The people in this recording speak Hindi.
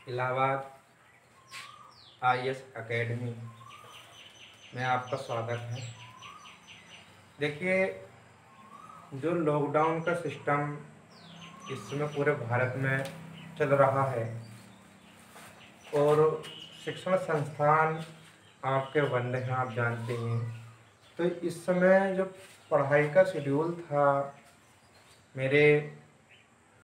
इलाहाबाद आईएएस एकेडमी में आपका स्वागत है। देखिए, जो लॉकडाउन का सिस्टम इस समय पूरे भारत में चल रहा है और शिक्षण संस्थान आपके बंद हैं, आप जानते हैं। तो इस समय जो पढ़ाई का शेड्यूल था मेरे